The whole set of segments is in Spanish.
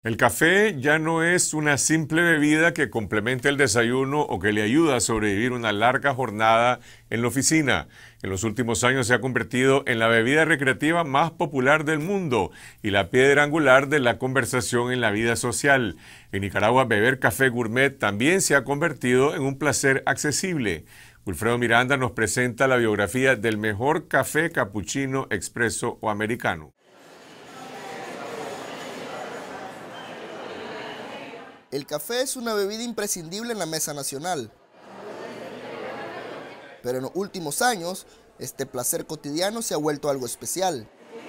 El café ya no es una simple bebida que complementa el desayuno o que le ayuda a sobrevivir una larga jornada en la oficina. En los últimos años se ha convertido en la bebida recreativa más popular del mundo y la piedra angular de la conversación en la vida social. En Nicaragua, beber café gourmet también se ha convertido en un placer accesible. Wilfredo Miranda nos presenta la biografía del mejor café capuchino, expreso o americano. El café es una bebida imprescindible en la mesa nacional, pero en los últimos años, este placer cotidiano se ha vuelto algo especial.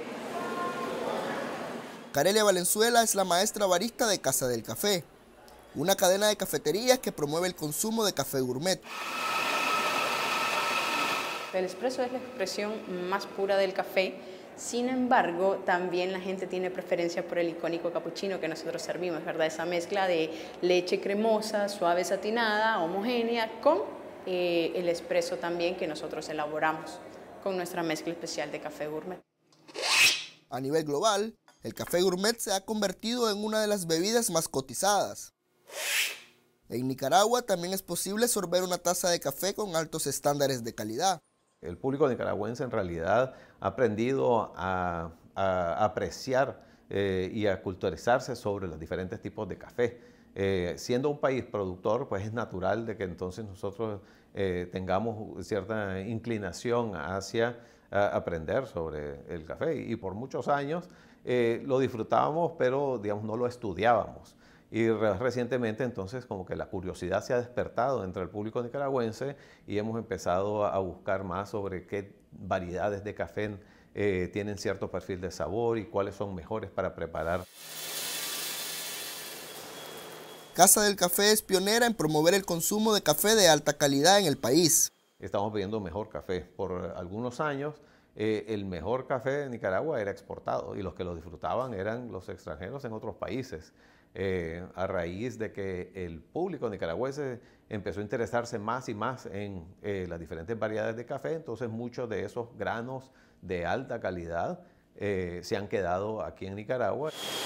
Carelia Valenzuela es la maestra barista de Casa del Café, una cadena de cafeterías que promueve el consumo de café gourmet. El espresso es la expresión más pura del café. Sin embargo, también la gente tiene preferencia por el icónico capuchino que nosotros servimos, ¿verdad? Esa mezcla de leche cremosa, suave satinada, homogénea, con el espresso también que nosotros elaboramos con nuestra mezcla especial de café gourmet. A nivel global, el café gourmet se ha convertido en una de las bebidas más cotizadas. En Nicaragua también es posible sorber una taza de café con altos estándares de calidad. El público nicaragüense en realidad ha aprendido a apreciar y a culturizarse sobre los diferentes tipos de café. Siendo un país productor, pues es natural de que entonces nosotros tengamos cierta inclinación hacia aprender sobre el café. Y por muchos años lo disfrutábamos, pero digamos no lo estudiábamos. Y recientemente entonces como que la curiosidad se ha despertado entre el público nicaragüense y hemos empezado a buscar más sobre qué variedades de café tienen cierto perfil de sabor y cuáles son mejores para preparar. Casa del Café es pionera en promover el consumo de café de alta calidad en el país. Estamos bebiendo mejor café. Por algunos años el mejor café de Nicaragua era exportado y los que lo disfrutaban eran los extranjeros en otros países. A raíz de que el público nicaragüense empezó a interesarse más y más en las diferentes variedades de café, entonces muchos de esos granos de alta calidad se han quedado aquí en Nicaragua.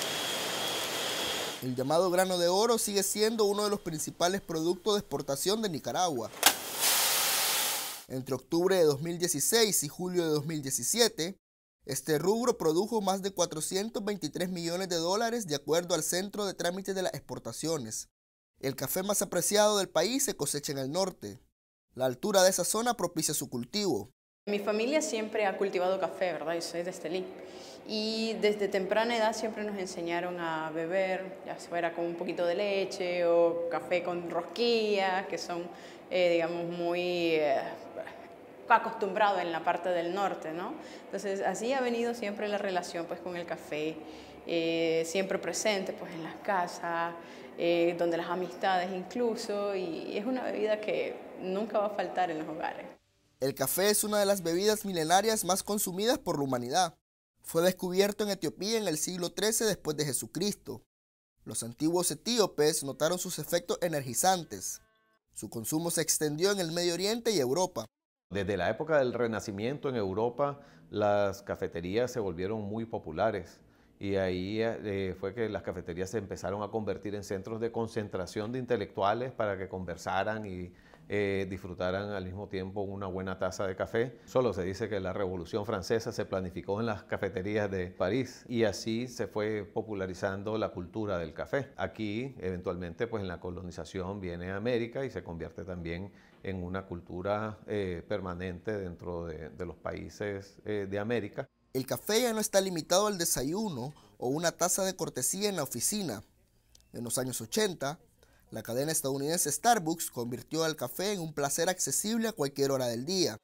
El llamado grano de oro sigue siendo uno de los principales productos de exportación de Nicaragua. Entre octubre de 2016 y julio de 2017, este rubro produjo más de 423 millones de dólares de acuerdo al Centro de Trámites de las Exportaciones. El café más apreciado del país se cosecha en el norte. La altura de esa zona propicia su cultivo. Mi familia siempre ha cultivado café, ¿verdad? Yo soy de Estelí. Y desde temprana edad siempre nos enseñaron a beber, ya fuera con un poquito de leche o café con rosquillas, que son, digamos, muy acostumbrados en la parte del norte, ¿no? Entonces, así ha venido siempre la relación pues, con el café, siempre presente pues, en las casas, donde las amistades incluso, y es una bebida que nunca va a faltar en los hogares. El café es una de las bebidas milenarias más consumidas por la humanidad. Fue descubierto en Etiopía en el siglo XIII después de Jesucristo. Los antiguos etíopes notaron sus efectos energizantes. Su consumo se extendió en el Medio Oriente y Europa. Desde la época del Renacimiento en Europa, las cafeterías se volvieron muy populares y ahí fue que las cafeterías se empezaron a convertir en centros de concentración de intelectuales para que conversaran y disfrutaran al mismo tiempo una buena taza de café. Solo se dice que la Revolución Francesa se planificó en las cafeterías de París y así se fue popularizando la cultura del café. Aquí, eventualmente, pues en la colonización viene a América y se convierte también en una cultura permanente dentro de los países de América. El café ya no está limitado al desayuno o una taza de cortesía en la oficina. En los años 80, la cadena estadounidense Starbucks convirtió al café en un placer accesible a cualquier hora del día.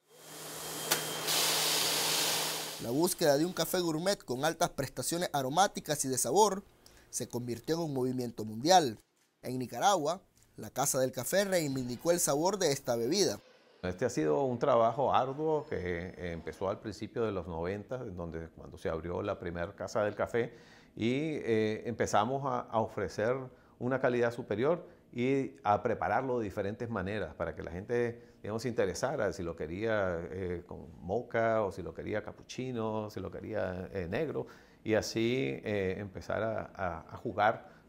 La búsqueda de un café gourmet con altas prestaciones aromáticas y de sabor se convirtió en un movimiento mundial. En Nicaragua, la Casa del Café reivindicó el sabor de esta bebida. Este ha sido un trabajo arduo que empezó al principio de los 90, cuando se abrió la primera Casa del Café y empezamos a ofrecer una calidad superior y a prepararlo de diferentes maneras para que la gente, digamos, se interesara si lo quería con mocha o si lo quería capuchino, si lo quería negro y así empezar a jugar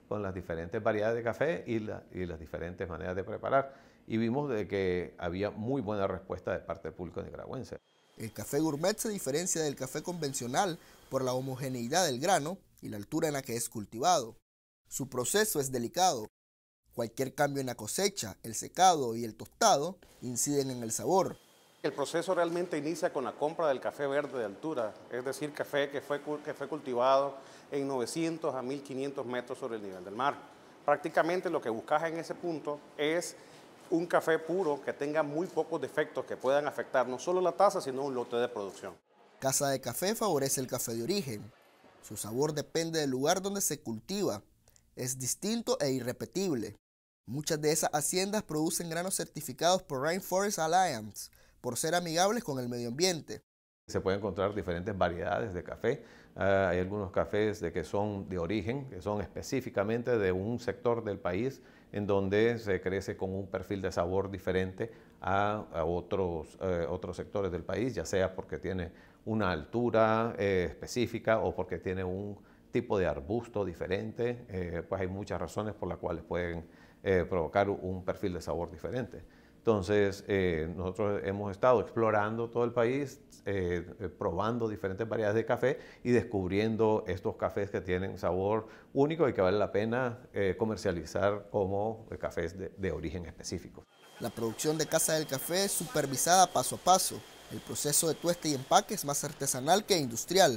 con las diferentes variedades de café y las diferentes maneras de preparar. Y vimos de que había muy buena respuesta de parte del público nicaragüense. El café gourmet se diferencia del café convencional por la homogeneidad del grano y la altura en la que es cultivado. Su proceso es delicado. Cualquier cambio en la cosecha, el secado y el tostado inciden en el sabor. El proceso realmente inicia con la compra del café verde de altura, es decir, café que fue cultivado en 900 a 1500 metros sobre el nivel del mar. Prácticamente lo que buscas en ese punto es un café puro que tenga muy pocos defectos que puedan afectar no solo la taza, sino un lote de producción. Casa de Café favorece el café de origen. Su sabor depende del lugar donde se cultiva. Es distinto e irrepetible. Muchas de esas haciendas producen granos certificados por Rainforest Alliance, por ser amigables con el medio ambiente. Se pueden encontrar diferentes variedades de café. Hay algunos cafés que son de origen, que son específicamente de un sector del país en donde se crece con un perfil de sabor diferente a otros sectores del país, ya sea porque tiene una altura específica o porque tiene un tipo de arbusto diferente. Pues hay muchas razones por las cuales pueden provocar un perfil de sabor diferente. Entonces, nosotros hemos estado explorando todo el país, probando diferentes variedades de café y descubriendo estos cafés que tienen sabor único y que vale la pena comercializar como cafés de origen específico. La producción de Casa del Café es supervisada paso a paso. El proceso de tueste y empaque es más artesanal que industrial.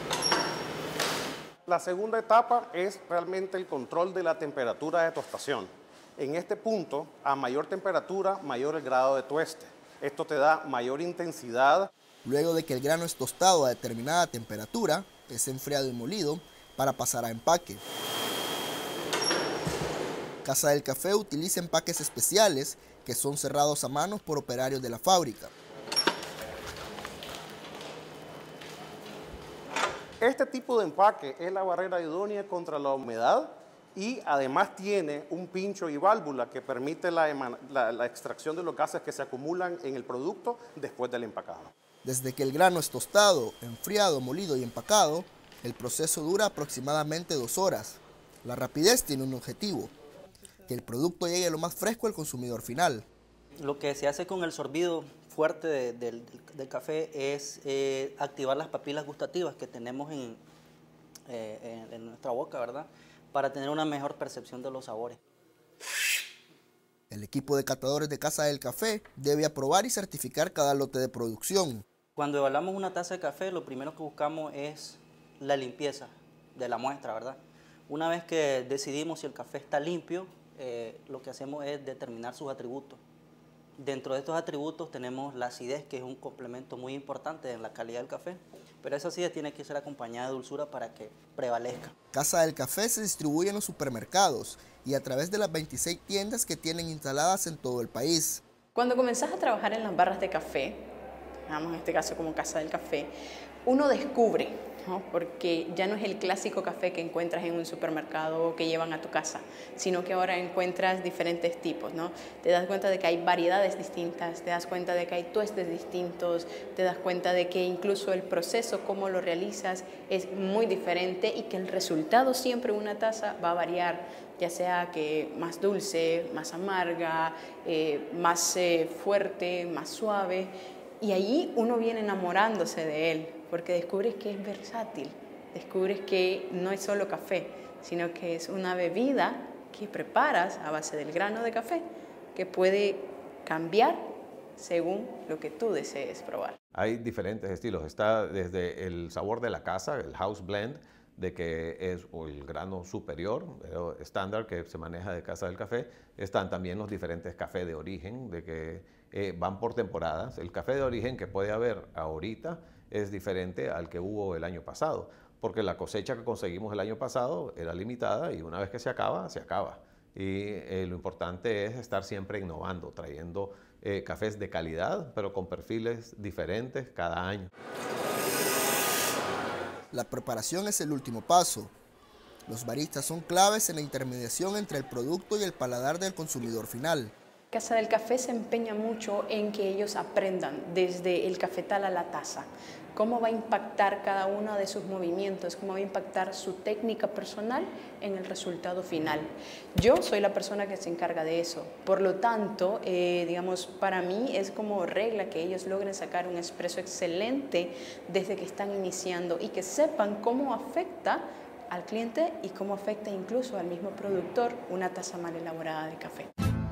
La segunda etapa es realmente el control de la temperatura de tostación. En este punto, a mayor temperatura, mayor el grado de tueste. Esto te da mayor intensidad. Luego de que el grano es tostado a determinada temperatura, es enfriado y molido para pasar a empaque. Casa del Café utiliza empaques especiales que son cerrados a mano por operarios de la fábrica. Este tipo de empaque es la barrera idónea contra la humedad y además tiene un pincho y válvula que permite la extracción de los gases que se acumulan en el producto después del empacado. Desde que el grano es tostado, enfriado, molido y empacado, el proceso dura aproximadamente 2 horas. La rapidez tiene un objetivo: que el producto llegue lo más fresco al consumidor final. Lo que se hace con el sorbido fuerte del café es activar las papilas gustativas que tenemos en nuestra boca, ¿verdad?, para tener una mejor percepción de los sabores. El equipo de catadores de Casa del Café debe aprobar y certificar cada lote de producción. Cuando evaluamos una taza de café, lo primero que buscamos es la limpieza de la muestra, ¿verdad? Una vez que decidimos si el café está limpio, lo que hacemos es determinar sus atributos. Dentro de estos atributos tenemos la acidez, que es un complemento muy importante en la calidad del café, pero esa acidez tiene que ser acompañada de dulzura para que prevalezca. Casa del Café se distribuye en los supermercados y a través de las 26 tiendas que tienen instaladas en todo el país. Cuando comenzás a trabajar en las barras de café, digamos en este caso como Casa del Café, uno descubre, ¿no?, porque ya no es el clásico café que encuentras en un supermercado o que llevan a tu casa, sino que ahora encuentras diferentes tipos, ¿no? Te das cuenta de que hay variedades distintas, te das cuenta de que hay tuestes distintos, te das cuenta de que incluso el proceso, cómo lo realizas, es muy diferente y que el resultado siempre en una taza va a variar, ya sea que más dulce, más amarga, más fuerte, más suave. Y ahí uno viene enamorándose de él, porque descubres que es versátil, descubres que no es solo café, sino que es una bebida que preparas a base del grano de café, que puede cambiar según lo que tú desees probar. Hay diferentes estilos. Está desde el sabor de la casa, el house blend, de que es el grano superior, estándar, que se maneja de Casa del Café. Están también los diferentes cafés de origen, de que van por temporadas. El café de origen que puede haber ahorita es diferente al que hubo el año pasado, porque la cosecha que conseguimos el año pasado era limitada y una vez que se acaba, se acaba. Y lo importante es estar siempre innovando, trayendo cafés de calidad, pero con perfiles diferentes cada año. La preparación es el último paso. Los baristas son claves en la intermediación entre el producto y el paladar del consumidor final. Casa del Café se empeña mucho en que ellos aprendan desde el cafetal a la taza, cómo va a impactar cada uno de sus movimientos, cómo va a impactar su técnica personal en el resultado final. Yo soy la persona que se encarga de eso, por lo tanto, digamos, para mí es como regla que ellos logren sacar un espresso excelente desde que están iniciando y que sepan cómo afecta al cliente y cómo afecta incluso al mismo productor una taza mal elaborada de café.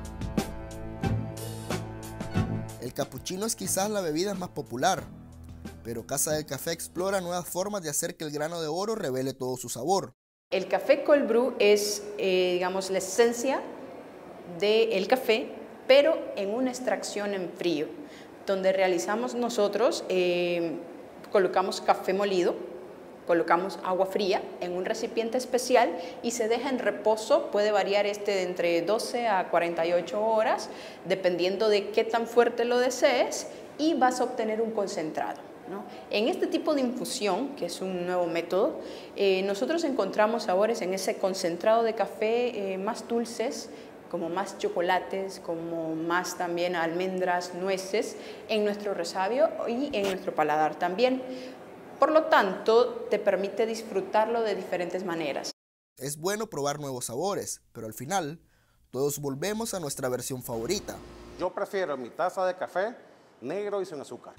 El capuchino es quizás la bebida más popular, pero Casa del Café explora nuevas formas de hacer que el grano de oro revele todo su sabor. El café cold brew es, digamos, la esencia del café, pero en una extracción en frío, donde realizamos nosotros, colocamos café molido, colocamos agua fría en un recipiente especial y se deja en reposo, puede variar de entre 12 a 48 horas, dependiendo de qué tan fuerte lo desees, y vas a obtener un concentrado, ¿no? En este tipo de infusión, que es un nuevo método, nosotros encontramos sabores en ese concentrado de café más dulces, como más chocolates, como más también almendras, nueces, en nuestro resabio y en nuestro paladar también. Por lo tanto, te permite disfrutarlo de diferentes maneras. Es bueno probar nuevos sabores, pero al final, todos volvemos a nuestra versión favorita. Yo prefiero mi taza de café negro y sin azúcar.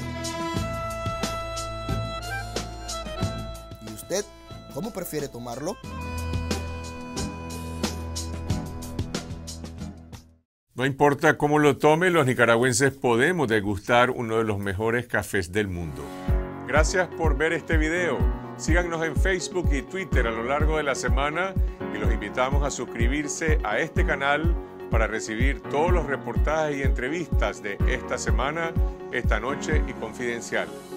¿Y usted cómo prefiere tomarlo? No importa cómo lo tome, los nicaragüenses podemos degustar uno de los mejores cafés del mundo. Gracias por ver este video. Síganos en Facebook y Twitter a lo largo de la semana y los invitamos a suscribirse a este canal para recibir todos los reportajes y entrevistas de esta semana, esta noche y Confidencial.